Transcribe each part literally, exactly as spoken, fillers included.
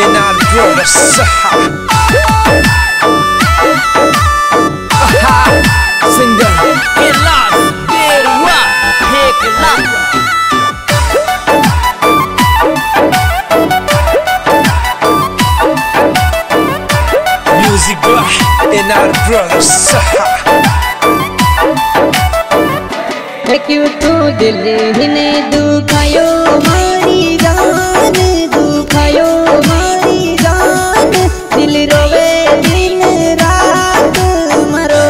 ينال برود الصحة. سنجل كلاس بيروا هيك لا ميوزك راح ينال برود الصحة. क्यों तू दिल ने दुखायो मारी जान, दुखायो मारी जान, दिल रोवे दिन रात मरो।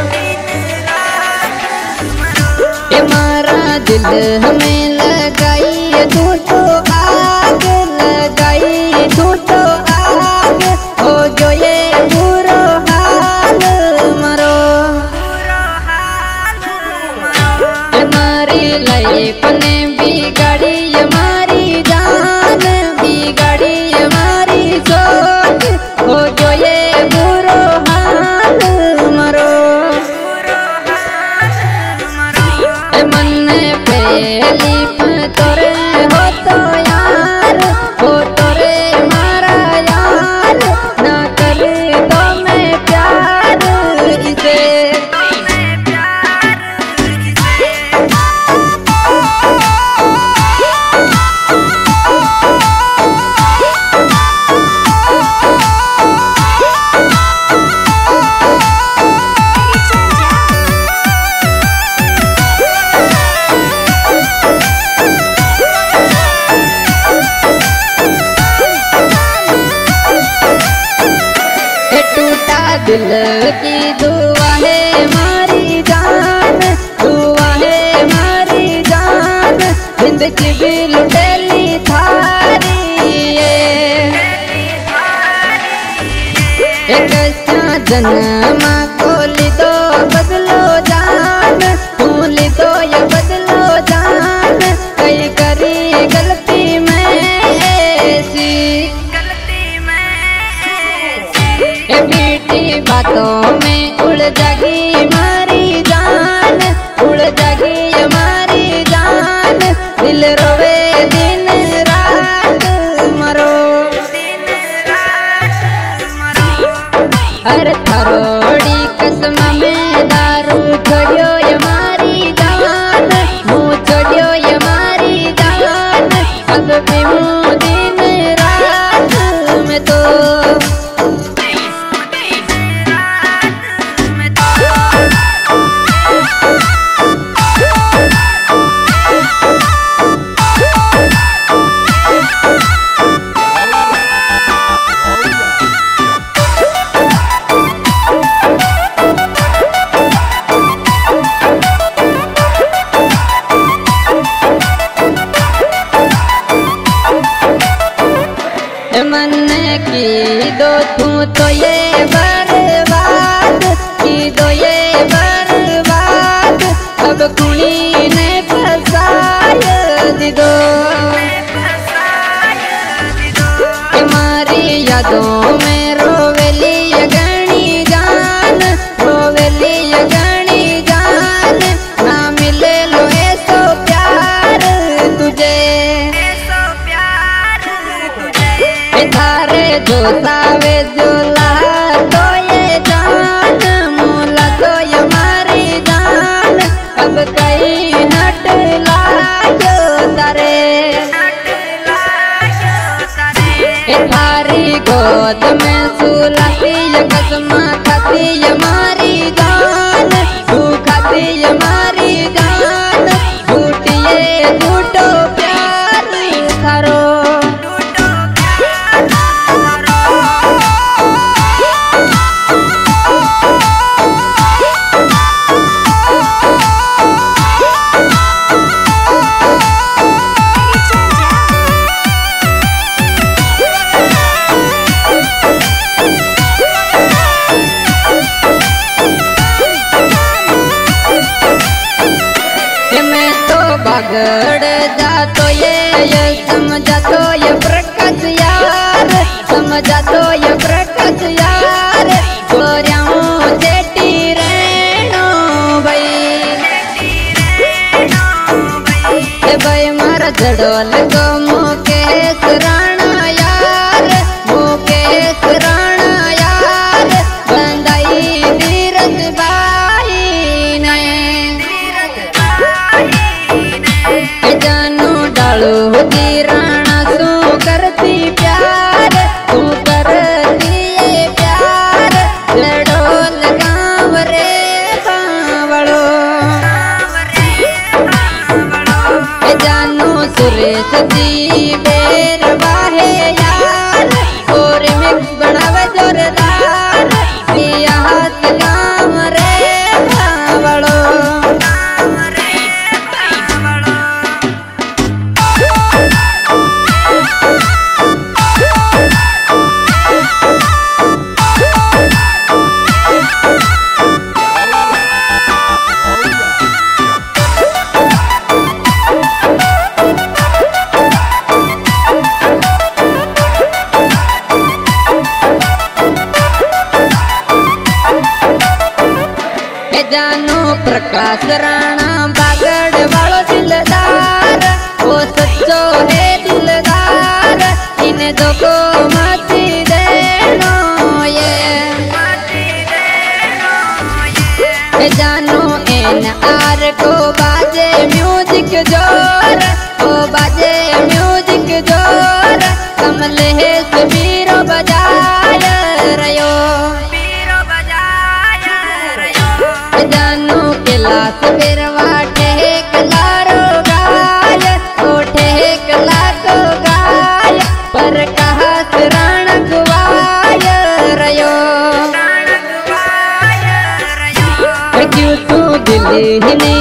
ये मारा दिल हमें लगाई तू तो आग लगाई, तू तो आग हो जो ये बुरा हाल मरो। लाइफ ने बिगाड़ी हमारी जान, बिगाड़ी हमारी सोच हो जो ये बुरा हाल मरो। मन पहली तोरे हो तो यार, हो तोरे मारा यार, ना कर तो मैं प्यार इसे। दिल की दुआ है मारी जान, दुआ है मारी जान, जिंदगी भी लुटेली थारी एक अच्छा जन्म खोली तो बदलो जान, खोली तो ये बदलो जान, कई करी गलती में ऐसी मीठी बातों में उड़ जागी मारी जान, उड़ जागी हमारी जान, दिल रोवे दिन रात मरो। हर थरोड़ी कसम में दारू छोड़ियो हमारी जान, मुँह छोड़ियो हमारी जान, अब भी मुँह दिन रात में तो। मन की दो तू तो ये बर्बाद की दो ये बर्बाद, अब कुड़ी ने फसाया दीदो। हमारी यादों में रोवेली गणी जान, रोवेली गणी जान, ना मिले लो ऐसो प्यार तुझे। थारे जो सावे जो ला तो ये जान, मोला तो ये मारी जान, अब कहीं हट लायो तारे। थारी गोद में सुलाती ये कसम खाती ये मारी जान, तू खाती ये मारी जान, झूठिए झूठो प्यार करो। बागड़ जा तो ये ये समझा तो ये प्रकाश यार, समझा तो ये प्रकाश यार, गोरियां जेटी रहनो भाई। भाई मारा जड़ोल को मुकेश राणा यार, प्रकाश राणा बागड़ वालो दिलदार, वो सच्चो है दिलदार, इन दो को मती देनो ये जानो एन आर को बाजे म्यूजिक जोर, ओ बाजे म्यूजिक जोर, कमले सुबीरो बजाय रयो, जानो कैलाश बिरवा ठेकलारो गाय, ओ ठेकला को गाय, पर कहा रण गुवाय रयो, क्यों तू दिल ही नहीं